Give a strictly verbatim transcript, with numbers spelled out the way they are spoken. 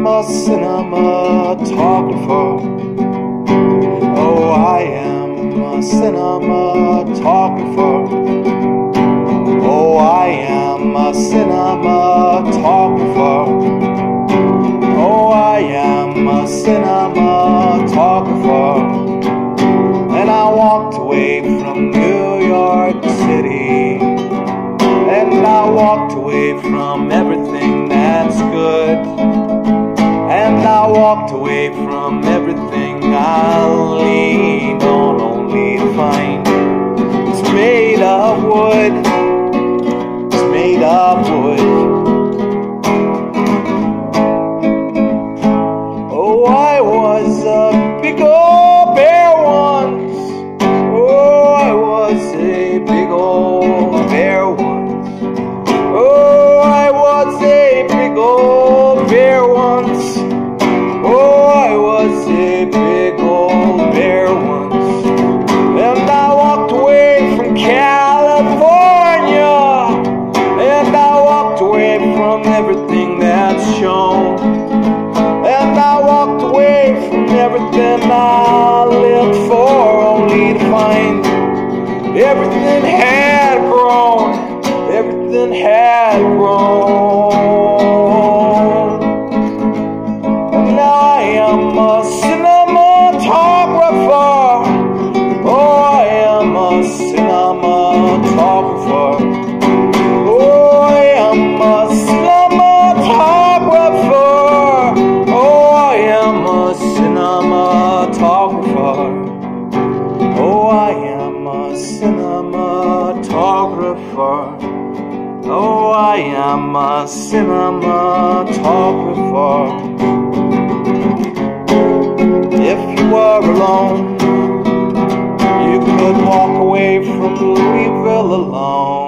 am a cinematographer. Oh, I am a cinematographer. Oh, I am a cinematographer. Oh, I am a cinematographer. And I walked away from New York City, and I walked away from everything that's good, and I walked away from everything I leaned on, only to find it's made of wood. It's made of wood. Oh, I was a big old bear once. Oh, I was a big old bear once. Oh, I was a big old bear once. Oh, I was a big old bear once. And I walked away from California, and I walked away from everything that's shown, and I walked away from everything I lived for, only to find everything had grown, everything had grown. And now I am a cinematographer. Oh, I am a cinematographer. Oh, I am a cinematographer. Oh, I am a cinematographer. Oh, I am a cinematographer. Oh, I am a cinematographer. If you were alone, you could walk away from Louisville alone.